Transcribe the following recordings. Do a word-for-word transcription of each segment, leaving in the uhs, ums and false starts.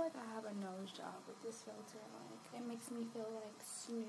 like I have a nose job with this filter. Like, it makes me feel like snooty.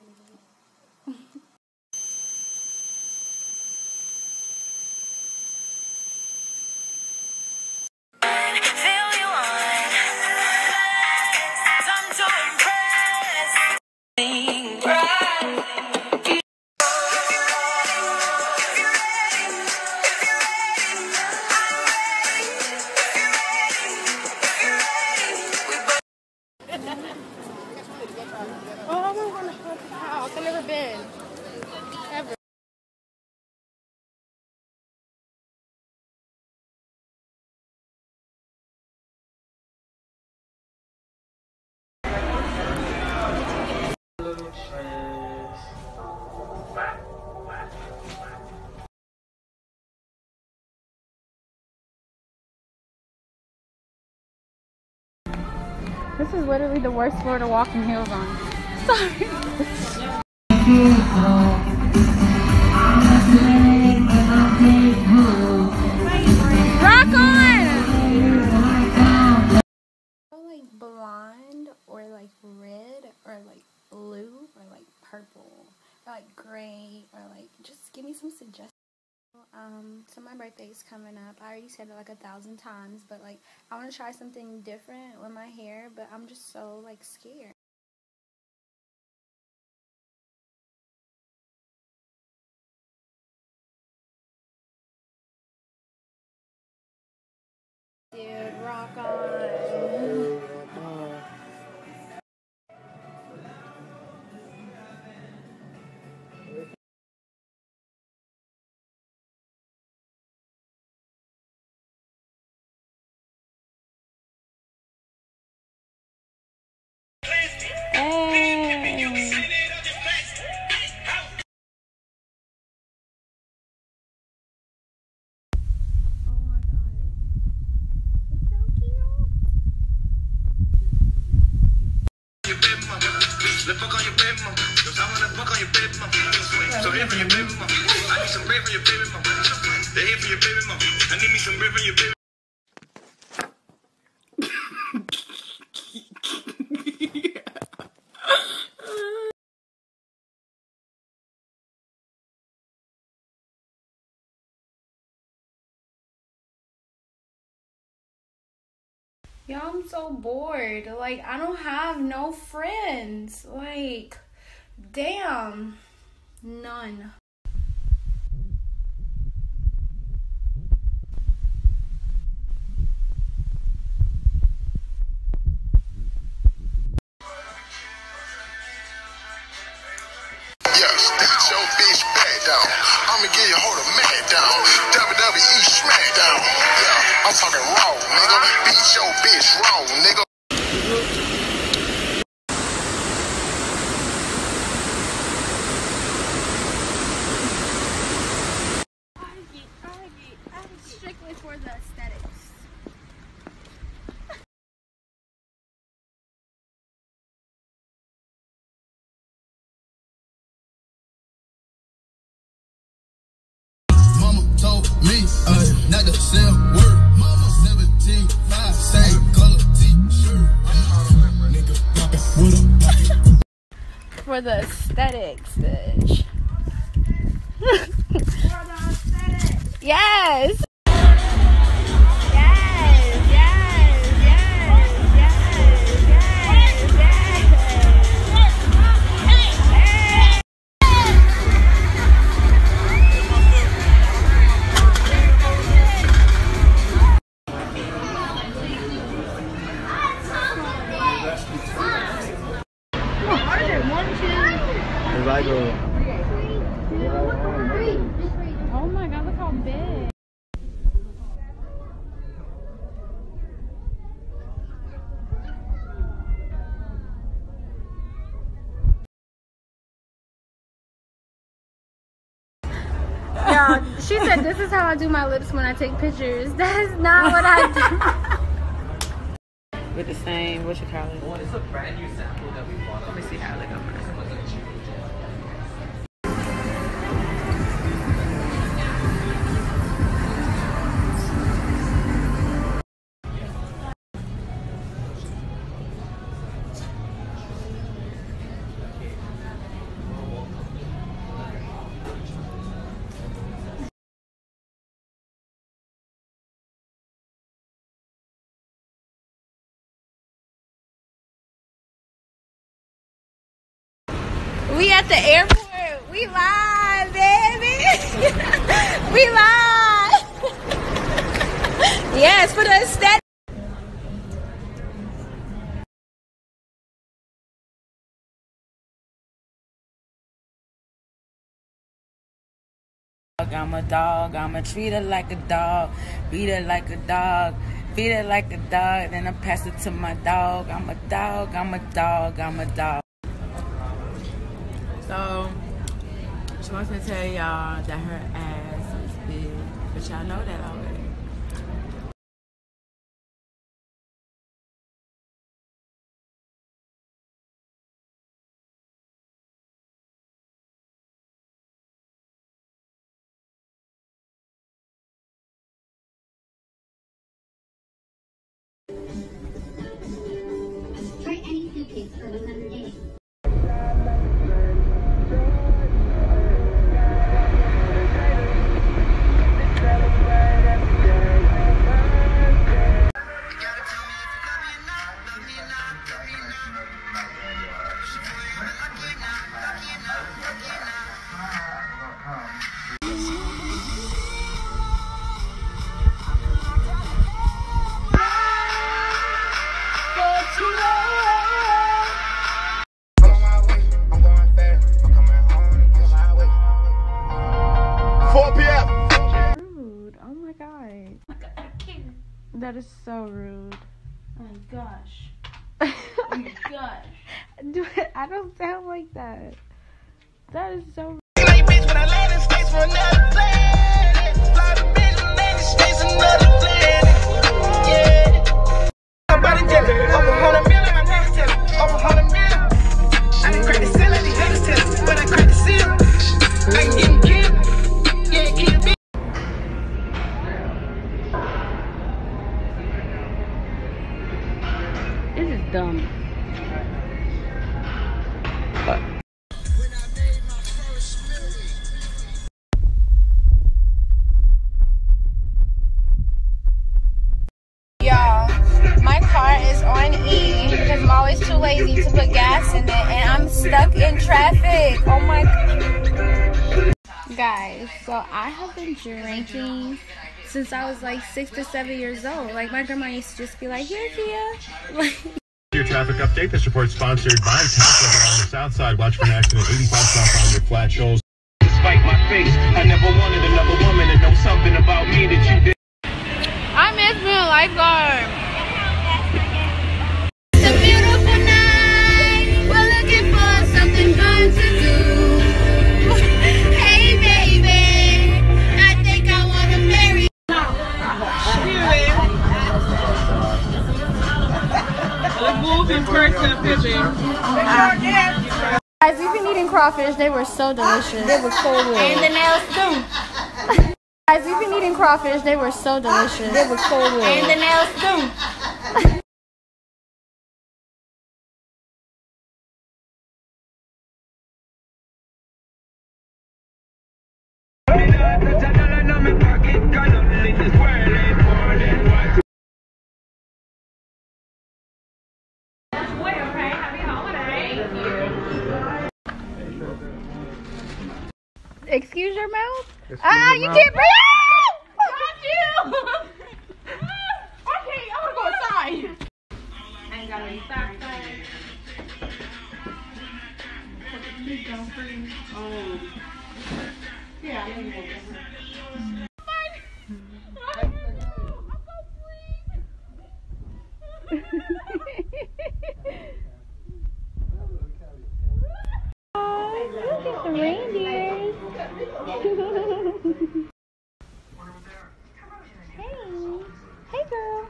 I've never been. Ever. This is literally the worst floor to walk in heels on. Sorry. Rock on! Like blonde or like red or like blue or like purple or like gray or like just give me some suggestions. Um, so my birthday is coming up. I already said it like a thousand times, but like I want to try something different with my hair, but I'm just so like scared. Dude, rock on. Let's fuck on your baby mama. Cause I wanna fuck on your baby mama. So here for your baby mama. I need some bread for your baby mama. They here for your baby mama. I need me some bread for your baby. Y'all, I'm so bored. Like, I don't have no friends. Like, damn. None. Yes, beat your bitch back down. I'ma give you hold a mad down. W W E Smackdown. Yeah, I'm talking raw, nigga. Beat your bitch raw, nigga. Strictly for the aesthetics. Mama told me uh, not to sell word. Mama seventeen five, same color t-shirt. Nigga poppin' with a For the aesthetics, bitch. For the aesthetics. Yes. I go. Oh my god, look how big. Yeah, she said this is how I do my lips when I take pictures. That's not what I do. With the same, what you call it? Well, it's a brand new sample that we bought. Let me see how they go first. We at the airport. We live, baby. We live. Yes, for the aesthetic. I'm a dog, I'ma treat her like a dog, beat her like a dog, feed her like a dog, then I pass it to my dog. I'm a dog, I'm a dog, I'm a dog. So, she wants me to tell y'all that her ass is big, but y'all know that already. Try any suitcase for one hundred days. four p m Rude. Oh my god. That is so rude. Oh my gosh. Oh my gosh. Dude, I don't sound like that. That is so rude. This is dumb. Y'all, my car is on E because I'm always too lazy to put gas in it, and I'm stuck in traffic. Oh my god. Guys, so I have been drinking since I was like six to seven years old. Like, my grandma used to just be like, here, Kia. Like, Your traffic update. This report sponsored by Tesla on the south side. Watch for an accident. eighty-five south on your flat shoals. Despite my face, I never wanted another woman to know something about me that you did. I miss being a lifeguard. It's a beautiful night. We're looking for something fun to do. Hey, baby, I think I want to marry. Guys, we've been eating crawfish. They were so delicious. They were so good. And the nails too. Guys, we've been eating crawfish. They were so delicious. They were so good. And the nails too. Excuse your mouth? Ah, uh, you can't breathe. Got you. Okay, I want to go inside. I ain't got any socks on. Please don't freeze. Oh. Yeah, I know you won't. Look at the reindeers. Hey. Hey, girl.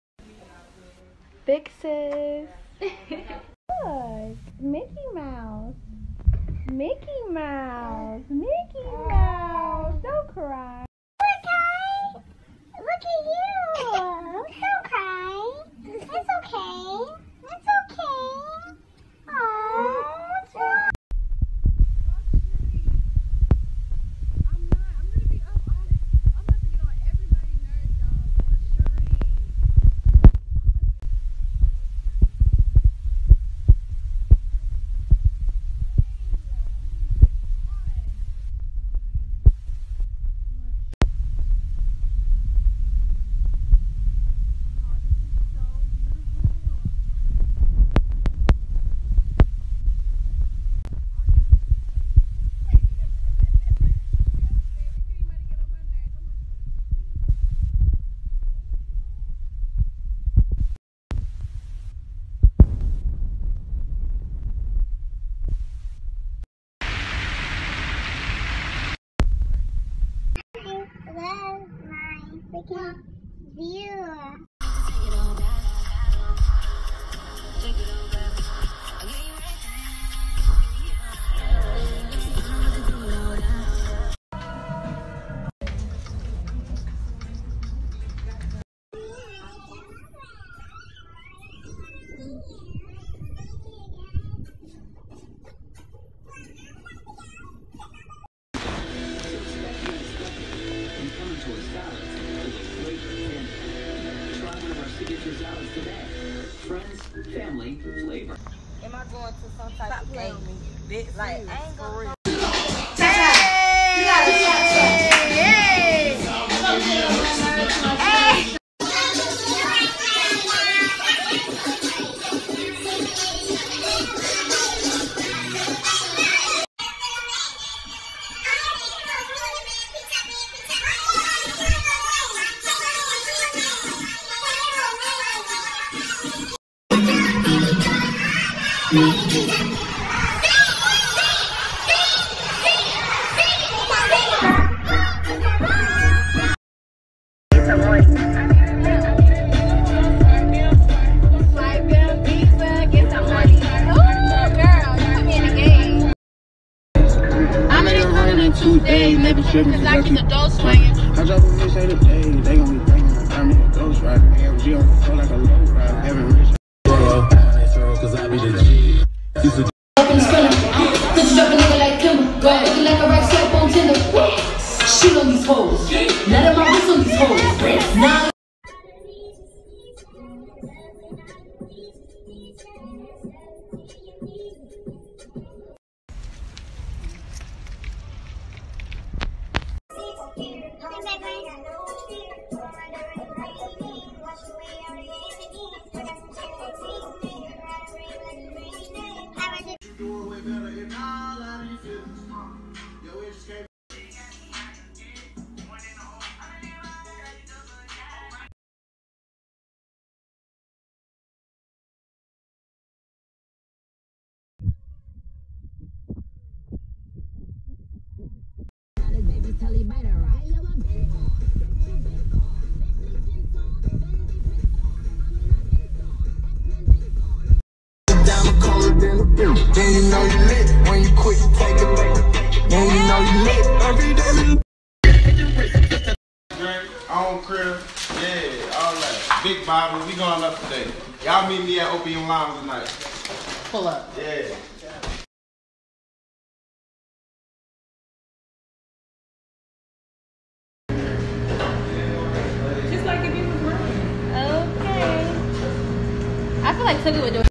Big sis. Look. Mickey Mouse. Mickey Mouse. Mickey Mouse. Don't cry. Okay. Look at you. Don't cry. It's okay. It's okay. Oh, what's wrong? Family flavor. Am I going to some type of game? Like, I ain't going to. Two days, never tripping. Cause I get the dough swinging. I drop a bitch every day. They gon' be thinking I'm in a ghost ride. Man, she don't feel like a low ride. Having rich. Cause I be the G. Used to up in the spinner. Bitch drop a nigga like Kimber. Go looking like a rack slap on Tinder. Shoot on these hoes. Let him out on these hoes. Now then you know you lit. When you quit, you take it back. Then you know you lit. Every day. Drink, on crib, yeah, all that. Big bottle, we going up today. Y'all meet me at Opium Lounge tonight. Pull up. Yeah. Just like if you was running. Okay. I feel like Tookie would do it.